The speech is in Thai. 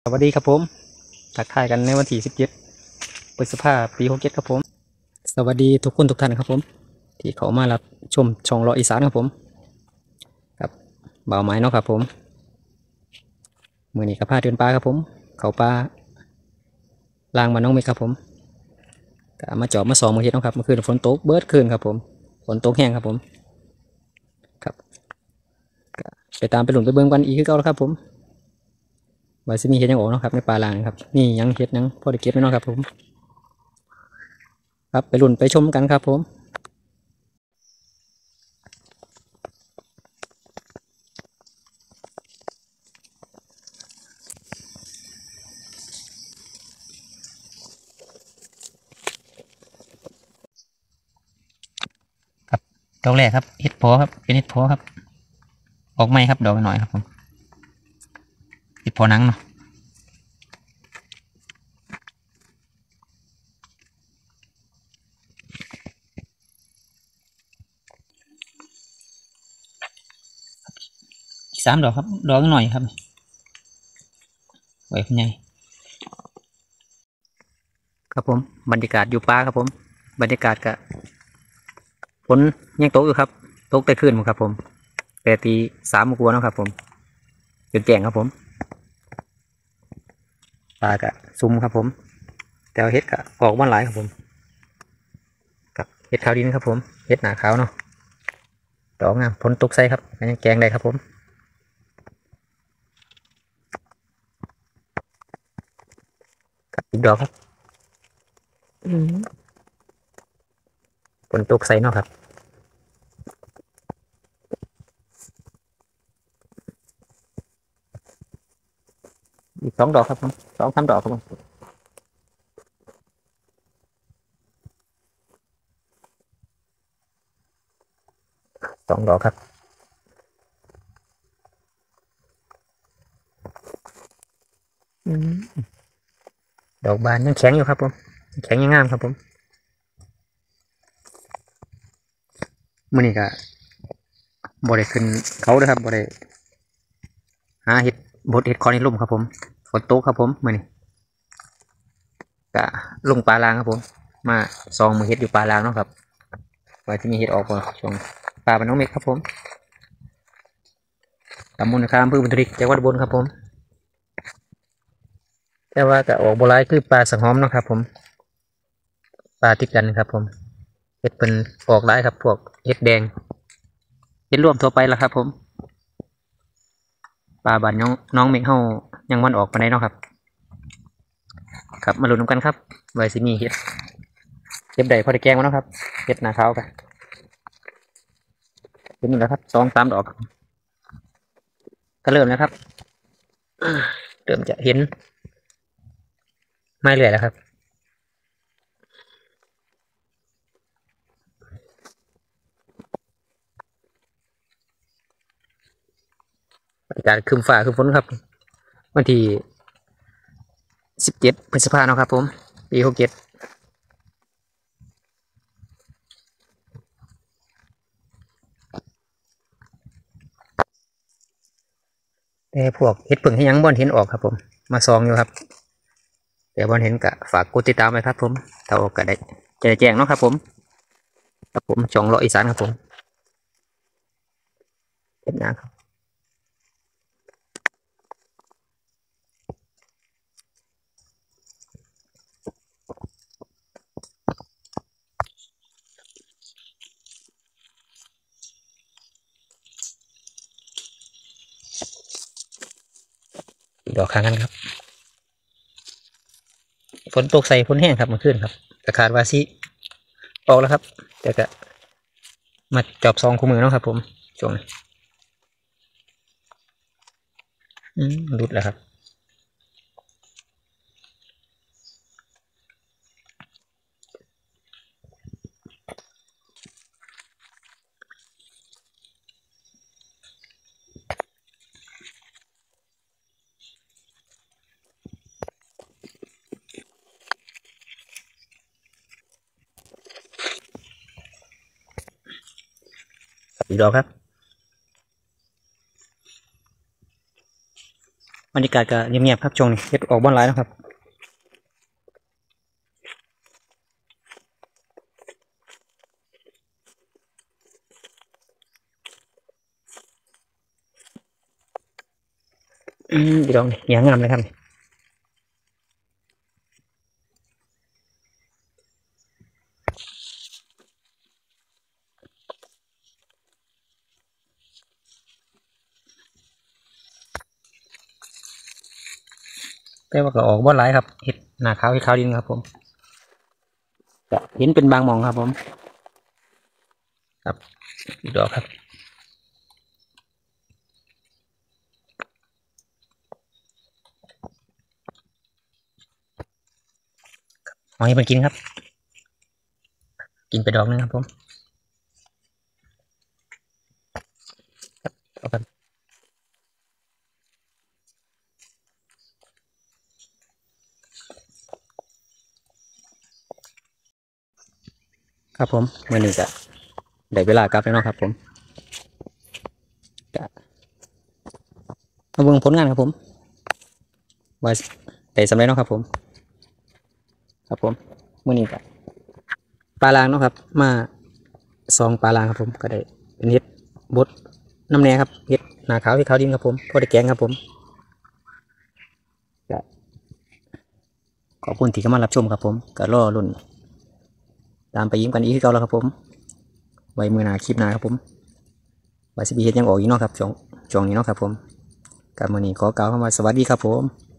สวัสดีครับผมทักทายกันในวันที่17 พฤษภาคม ปี 67ครับผมสวัสดีทุกคนทุกท่านครับผมที่เขามารับชมช่องเลาะอีสานครับผมครับบ่าวไม้เนาะครับผมมือนี้ก็พาเดินป่าครับผมเขาป่าลางบ้านน้องเมฆครับผมก็มาจอบมาสองมือเฮ็ดเนาะครับเมื่อคืนฝนตกเบิดคืนครับผมฝนตกแห้งครับผมครับก็ไปตามไปหลุนไปเบิ่งกันอีกคือเก่าแล้วครับผมว่าสิมีเฮ็ดหยังออกเนาะครับในป่าลางครับนี่ยังเฮ็ดหยังพอได้เก็บไว้เนาะครับผมครับไปหลุนไปชมกันครับผมดอกแรกครับเห็ดเพาะครับเป็นเห็ดเพาะครับออกไหมครับดอกหน่อยครับผมเห็ดเพาะหนังเนาะอีก3 ดอกครับดอกหน่อยครับไว้คุณยายครับผมบรรยากาศอยู่ป่าครับผมบรรยากาศกับฝนยังตกอยู่ครับตกแต่คืนครับผมแต่ตี 3กว่านะครับผมจนแจ้งครับผมปลากะซุ่มครับผมแต่เห็ดกะออกมาหลายครับผมกับเห็ดขาวดินครับผมเห็ดหนาขาวเนาะดอกงามฝนตกใส่ครับยังแกงได้ครับผมกับอีกดอกครับฝนตกใส่เนาะครับอีก2 ดอกครับผม2-3 ดอกครับผม2 ดอกครับดอกบานยังแข็งอยู่ครับผมแข็งยังงามครับผมมื้อนี้ก็บ่ได้ขึ้นเขาเลยครับบ่ได้หาเห็ดบดเห็ดคอนในร่มครับผมฝนตกครับผมมื้อนี้ก็ลงปลาลางครับผมมาซองมือเห็ดอยู่ปลาลางเนาะครับว่าจะมีเห็ดออกบ่ช่วงปลาบ้านน้องเม็กครับผมตำบลนาคาอำเภอบุญทริกจังหวัดอุบลครับผมแต่ว่าก็ออกบ่หลายคือปลาสังหอมเนาะครับผมปลาติดกันครับผมเห็ดเป็นออกหลายครับพวกเห็ดแดงเห็ดร่วมทั่วไปแล้วครับผมปลาบ้านน้องเม็กเฮายังมันออกปานใดเนาะครับครับมาลุ้นกันครับว่าสิมีเห็ดเก็บได้พอได้แกงมาเนาะครับเห็ดหน้าขาวกันเห็นแล้วครับ2-3 ดอก ก็เริ่มแล้วครับเริ่มจะเห็นไม่เหลือแล้วครับบรรยากาศครึมฟ้าครึมฝนครับวันที่17 พฤษภาคมเนาะครับผมปี 67แต่พวกเห็ดผึ่งให้ยังบอนเห็นออกครับผมมาซองอยู่ครับแต่บอนเห็นก็ฝากกดติดตามไว้ครับผมถ้าออกก็ได้จะได้แจ้งเนาะครับผมครับผมช่องเลาะอีสานครับผมเห็นนะครับดอกข้างกันครับฝนตกใส่ฝนแห้งครับเมื่อคืนครับก็คาดว่าสิออกแล้วครับแต่ก็มาจอบซองคู่มือเนาะครับผมช่วงนี้รุดแล้วครับอีกดอกครับบรรยากาศก็เงียบๆครับช่วงนี้เฮ็ดออกบ้านหลายนะครับพี่น้องนี่งามเลยครับแต่ว่าก็ออกบ้านหลายครับเห็ดหน้าขาวเห็ดขาวดินครับผมก็เห็นเป็นบางหม่องครับผมครับอีกดอกครับหอยมันกินครับกินไปดอกนึงครับผมเอาครับครับผมมื้อนี้ก็ได้เวลากลับแล้วเนาะครับผมก็มาเบิ่งผลงานครับผมว่าได้สำเร็จเนาะครับผมครับผมมื้อนี้ก็ปลาลางเนาะครับมา2ปลาลางครับผมก็ได้เป็นเฮ็ดบดน้ำแหน่ครับเฮ็ดหน้าขาวเฮ็ดขาวดินครับผมพอได้แกงครับผมก็ขอบคุณที่เข้ามารับชมครับผมก็รอรุ่นตามไปยิ้มกันอีกคือเก่าแล้วครับผมไว้มื้อหน้าคลิปหน้าครับผมว่าสิมีเฮ็ดหยังออกอีกเนาะครับช่วงนี้เนาะครับผมกับมื้อนี้ขอกล่าวคำว่าสวัสดีครับผม